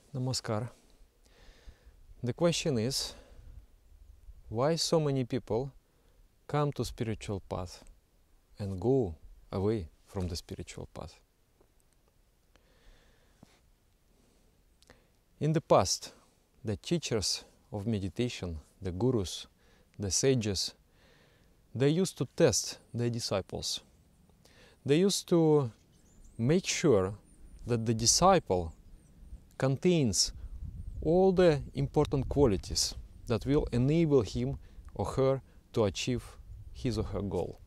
Namaskar. The question is, why so many people come to spiritual path and go away from the spiritual path? In the past, the teachers of meditation, the gurus, the sages, they used to test their disciples. They used to make sure that the disciple contains all the important qualities that will enable him or her to achieve his or her goal.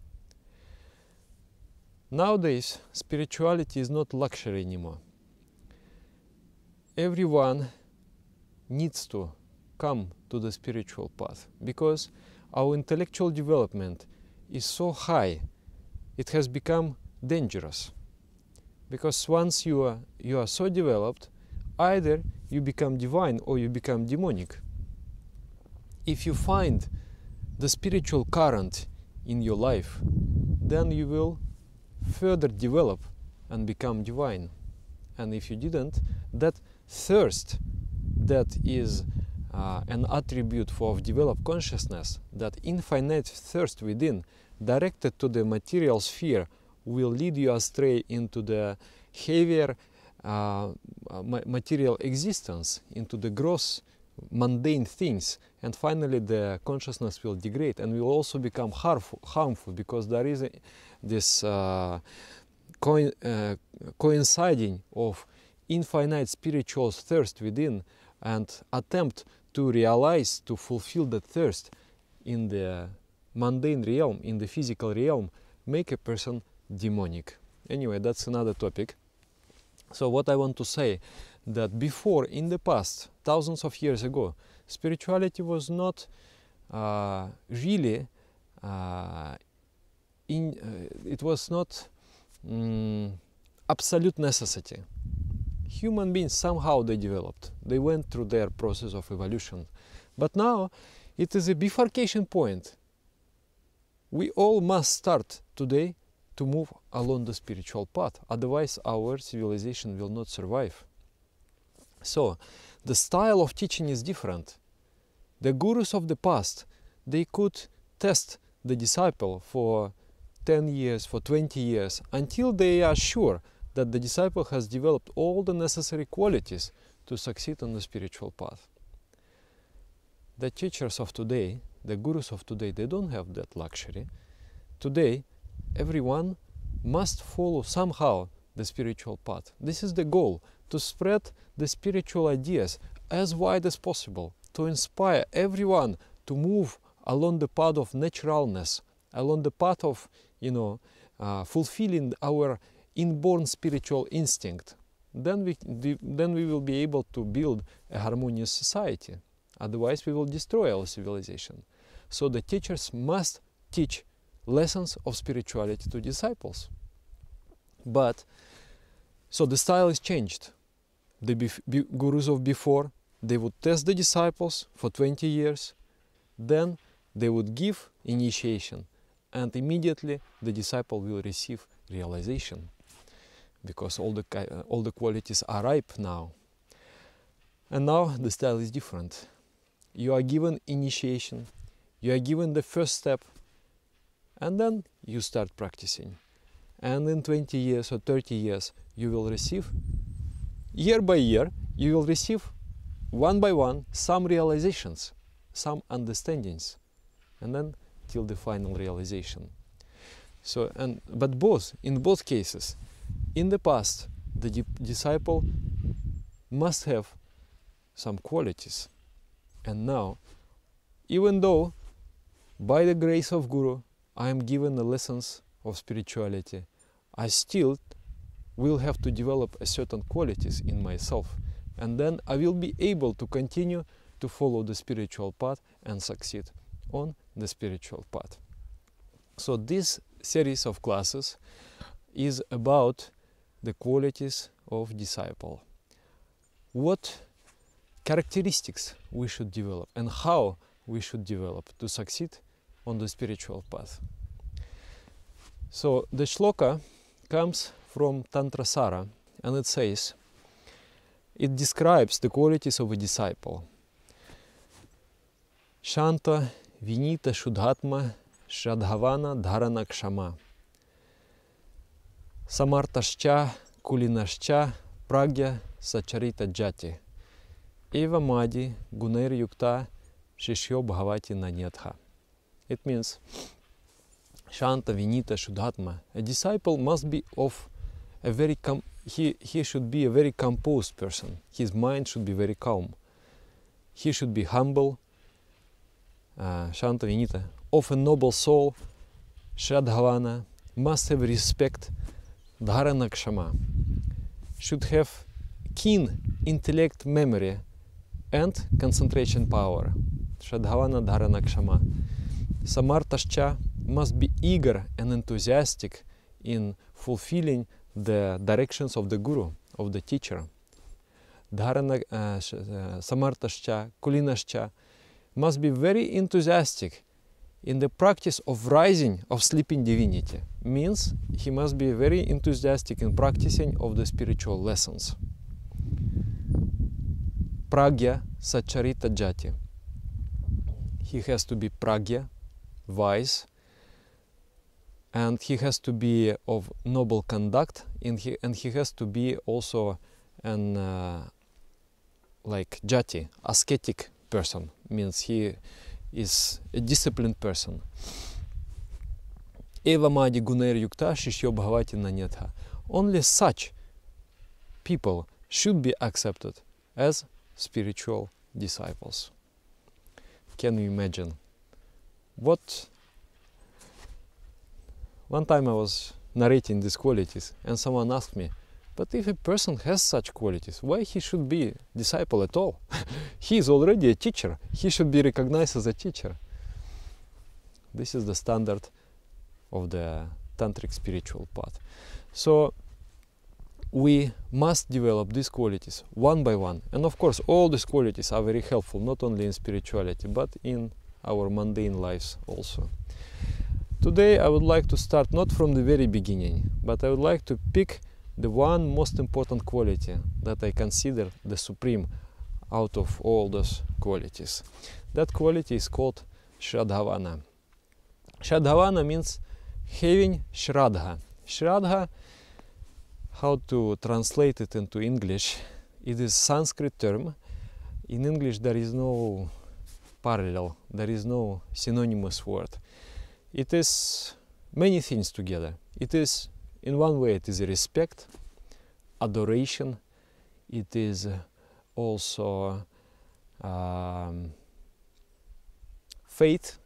Nowadays, spirituality is not luxury anymore. Everyone needs to come to the spiritual path because our intellectual development is so high, it has become dangerous. Because once you are so developed, either you become divine or you become demonic. If you find the spiritual current in your life, then you will further develop and become divine. And if you didn't, that thirst that is an attribute of developed consciousness, that infinite thirst within, directed to the material sphere, will lead you astray into the heavier material existence, into the gross mundane things, and finally the consciousness will degrade and will also become harmful because there is this coinciding of infinite spiritual thirst within and attempt to realize, to fulfill that thirst in the mundane realm, in the physical realm, make a person demonic. Anyway, that's another topic. So what I want to say, that before, in the past, thousands of years ago, spirituality was not really, it was not absolute necessity. Human beings, somehow they developed. They went through their process of evolution. But now, it is a bifurcation point. We all must start today to move along the spiritual path. Otherwise, our civilization will not survive. So, the style of teaching is different. The gurus of the past, they could test the disciple for 10 years, for 20 years, until they are sure that the disciple has developed all the necessary qualities to succeed on the spiritual path. The teachers of today, the gurus of today, they don't have that luxury. Today, everyone must follow somehow the spiritual path. This is the goal, to spread the spiritual ideas as wide as possible, to inspire everyone to move along the path of naturalness, along the path of, fulfilling our inborn spiritual instinct. Then we will be able to build a harmonious society. Otherwise, we will destroy our civilization. So the teachers must teach lessons of spirituality to disciples. But, so the style is changed. The gurus of before, they would test the disciples for 20 years, then they would give initiation, and immediately the disciple will receive realization, because all the qualities are ripe now. And now the style is different. You are given initiation, you are given the first step, and then you start practicing. And in 20 years or 30 years, you will receive, year by year, you will receive one by one some realizations, some understandings, and then till the final realization. So, but in both cases, in the past, the disciple must have some qualities. And now, even though by the grace of Guru, I am given the lessons of spirituality, I still will have to develop a certain qualities in myself. And then I will be able to continue to follow the spiritual path and succeed on the spiritual path. So this series of classes is about the qualities of disciple. What characteristics we should develop and how we should develop to succeed on the spiritual path. So the shloka comes from Tantra Sara, and it says, it describes the qualities of a disciple. Shanta, Vinita, Shuddhatma, Shradhavana, Dharana, Kshama. Samartascha, Kulinascha, Pragya, Sacharita Jati. Eva Madi, Gunair Yukta, Shishyo Bhavati Nanyatha. It means Shanta, Vinita, Shuddhatma. A disciple must be of a very he should be a very composed person. His mind should be very calm. He should be humble, Shanta, Vinita, of a noble soul, Shradhavana, must have respect, Dharana, Kshama, should have keen intellect, memory, and concentration power, Shradhavana, Dharana, Kshama. Samartascha must be eager and enthusiastic in fulfilling the directions of the guru, of the teacher. Dharana, Samartascha, Kulinascha must be very enthusiastic in the practice of rising of sleeping divinity. Means he must be very enthusiastic in practicing of the spiritual lessons. Pragya, Sacharita Jati. He has to be pragya, wise, and he has to be of noble conduct, and he has to be also an like jati, ascetic person. Means he is a disciplined person. Eva Madi Gunair Yukta Shishyo Bhavati Nanyatha. Only such people should be accepted as spiritual disciples. Can you imagine? One time I was narrating these qualities and someone asked me, but if a person has such qualities, why he should be disciple at all? He is already a teacher. He should be recognized as a teacher. This is the standard of the tantric spiritual path. So we must develop these qualities one by one. And of course, all these qualities are very helpful, not only in spirituality, but in our mundane lives also. Today I would like to start not from the very beginning, but I would like to pick the one most important quality that I consider the supreme out of all those qualities. That quality is called Shradhavana. Shradhavana means having Shraddha. Shraddha, how to translate it into English? It is Sanskrit term. In English there is no parallel, there is no synonymous word. It is many things together. It is, in one way, it is respect, adoration. It is also faith.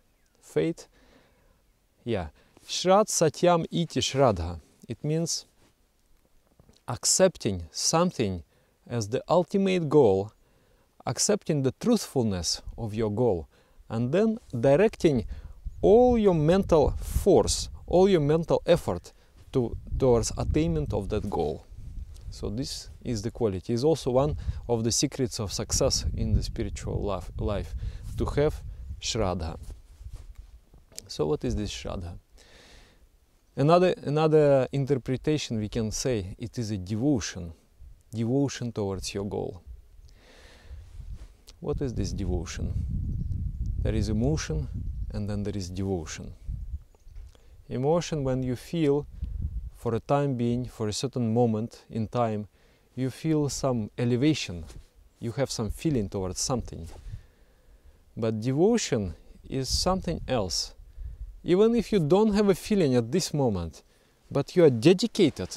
Yeah. Shrad Satyam Iti Shraddha. It means accepting something as the ultimate goal, accepting the truthfulness of your goal, and then directing all your mental force, all your mental effort towards attainment of that goal. So this is the quality. It's also one of the secrets of success in the spiritual life, to have Shraddha. So what is this Shraddha? Another interpretation we can say, it is a devotion towards your goal. What is this devotion? There is emotion, and then there is devotion. Emotion, when you feel for a time being, for a certain moment in time, you feel some elevation, you have some feeling towards something. But devotion is something else. Even if you don't have a feeling at this moment, but you are dedicated,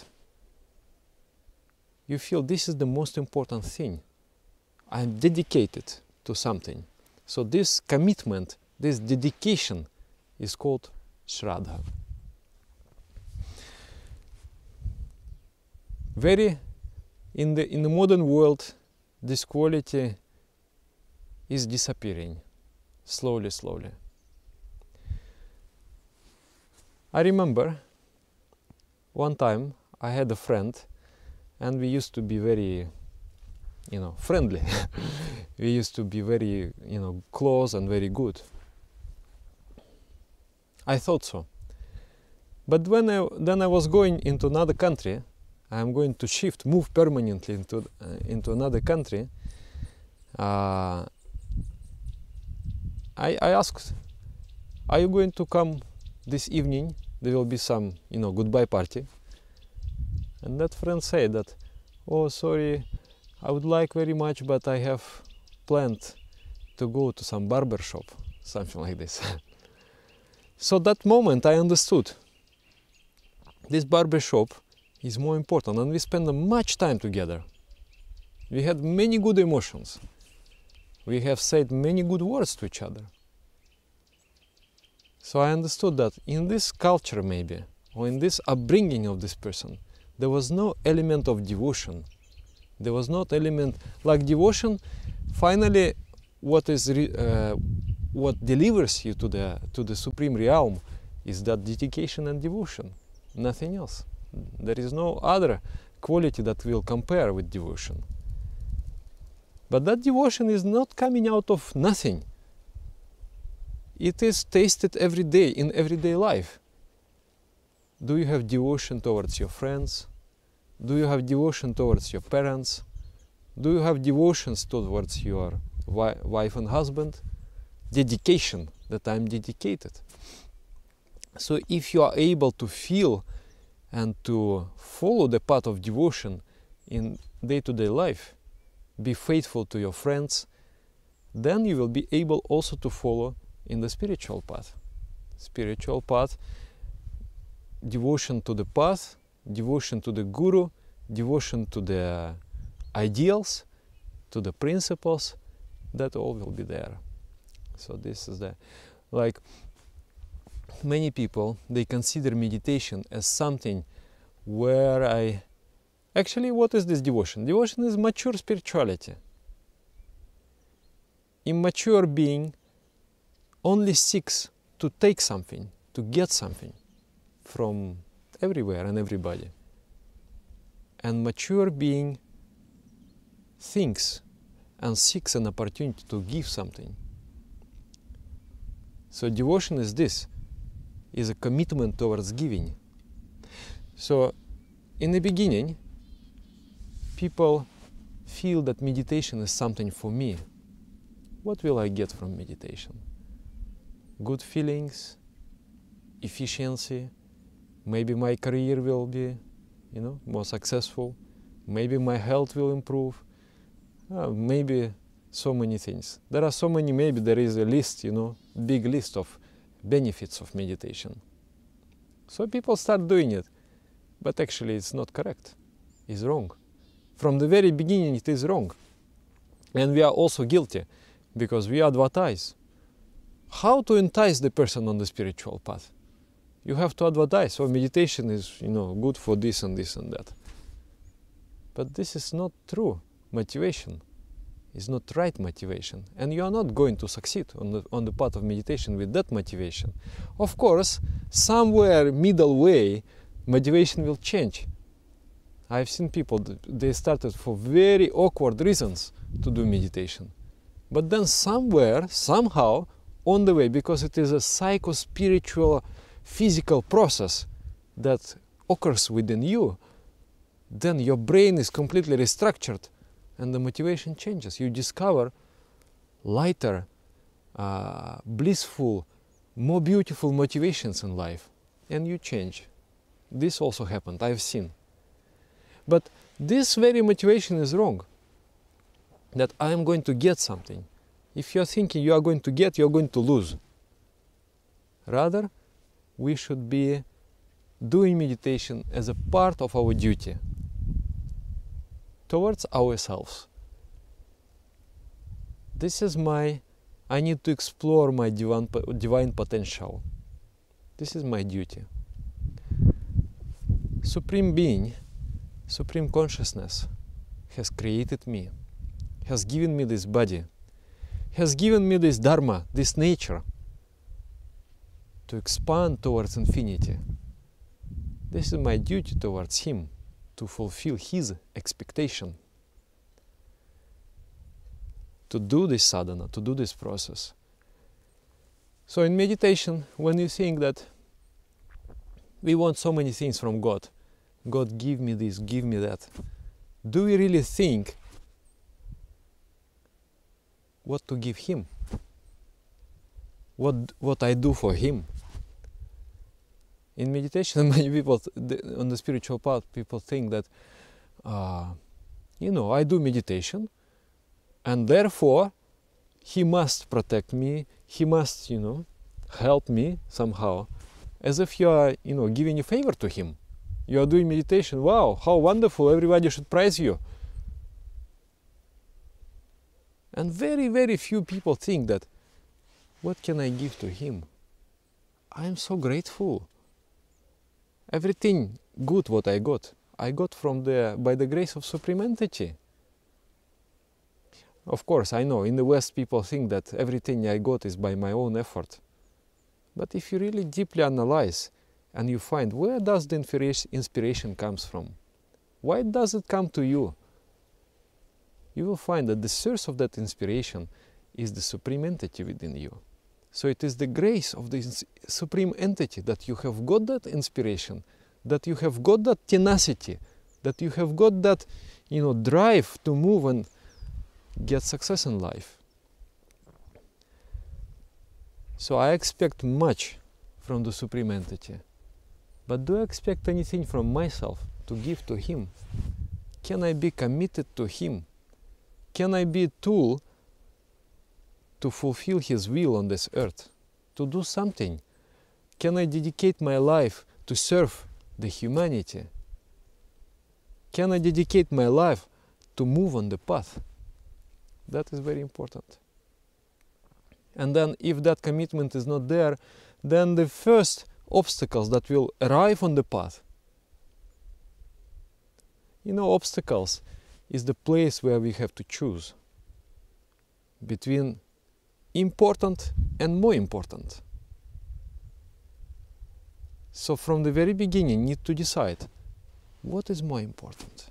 you feel this is the most important thing. I am dedicated to something. So this commitment, this dedication is called Shraddha. In the modern world, this quality is disappearing slowly. I remember one time I had a friend and we used to be very friendly. We used to be very close and very good. I thought so. But then I was going into another country, I'm going to move permanently into another country, I asked, are you going to come this evening? There will be some, goodbye party. And that friend said that, oh, sorry, I would like very much, but I have planned to go to some barber shop, something like this. So that moment I understood this barber shop is more important, and we spent much time together. We had many good emotions. We have said many good words to each other. So I understood that in this culture maybe, or in this upbringing of this person, there was no element of devotion. There was not element like devotion. Finally, what delivers you to the supreme realm is that dedication and devotion, nothing else. There is no other quality that will compare with devotion. But that devotion is not coming out of nothing. It is tasted every day in everyday life. Do you have devotion towards your friends? Do you have devotion towards your parents? Do you have devotions towards your wife and husband? Dedication, that I'm dedicated. So if you are able to feel and to follow the path of devotion in day-to-day life, be faithful to your friends, then you will be able also to follow in the spiritual path. Spiritual path, devotion to the path, devotion to the guru, devotion to the ideals, to the principles, that all will be there. So this is like many people, they consider meditation as something where actually, what is this devotion? Devotion is mature spirituality. Immature being only seeks to take something, to get something from everywhere and everybody. And mature being thinks and seeks an opportunity to give something. So devotion is this, is a commitment towards giving. So in the beginning, people feel that meditation is something for me. What will I get from meditation? Good feelings, efficiency, maybe my career will be, more successful, maybe my health will improve, maybe so many things. There are so many, maybe there is a list, big list of benefits of meditation. So people start doing it, but actually it's not correct, it's wrong. From the very beginning it is wrong. And we are also guilty, because we advertise. How to entice the person on the spiritual path? You have to advertise, so meditation is, good for this and this and that. But this is not true motivation. It's not right motivation. And you are not going to succeed on the path of meditation with that motivation. Of course, somewhere middle way, motivation will change. I've seen people, they started for very awkward reasons to do meditation. But then somewhere, somehow, on the way, because it is a psycho-spiritual, physical process that occurs within you, then your brain is completely restructured and the motivation changes. You discover lighter, blissful, more beautiful motivations in life, and you change. This also happened, I've seen. But this very motivation is wrong, that I am going to get something. If you are thinking you are going to get, you are going to lose. Rather, we should be doing meditation as a part of our duty towards ourselves. This is I need to explore my divine potential. This is my duty. Supreme Being, Supreme Consciousness has created me, has given me this body, has given me this Dharma, this nature, to expand towards infinity. This is my duty towards Him, to fulfill His expectation, to do this sadhana, to do this process. So in meditation, when you think that we want so many things from God, God, give me this, give me that. Do we really think what to give Him? What I do for Him? In meditation, many people on the spiritual path, people think that, I do meditation, and therefore He must protect me, He must, help me somehow, as if you are, giving a favor to Him. You are doing meditation, wow, how wonderful, everybody should praise you. And very, very few people think that, what can I give to Him? I am so grateful. Everything good what I got by the grace of Supreme Entity. Of course, I know, in the West people think that everything I got is by my own effort. But if you really deeply analyze and you find where does the inspiration comes from, why does it come to you, you will find that the source of that inspiration is the Supreme Entity within you. So it is the grace of the Supreme Entity that you have got that inspiration, that you have got that tenacity, that you have got that, drive to move and get success in life. So I expect much from the Supreme Entity. But do I expect anything from myself to give to Him? Can I be committed to Him? Can I be a tool to fulfill His will on this earth? To do something? Can I dedicate my life to serve the humanity? Can I dedicate my life to move on the path? That is very important. And then if that commitment is not there, then the first obstacles that will arrive on the path, obstacles is the place where we have to choose between important and more important. So from the very beginning, need to decide what is more important.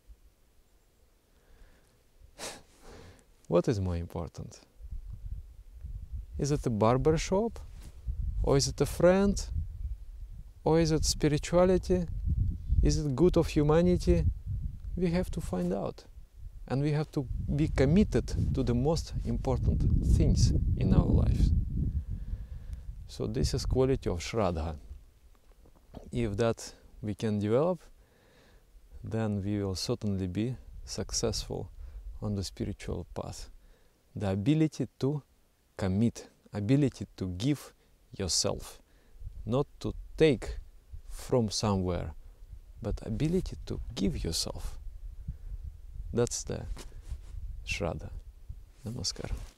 What is more important? Is it a barber shop? Or is it a friend? Or is it spirituality? Is it good of humanity? We have to find out. And we have to be committed to the most important things in our lives. So this is quality of Shraddha. If that we can develop, then we will certainly be successful on the spiritual path. The ability to commit, ability to give yourself, not to take from somewhere, but ability to give yourself. That's the Shraddha. Namaskar.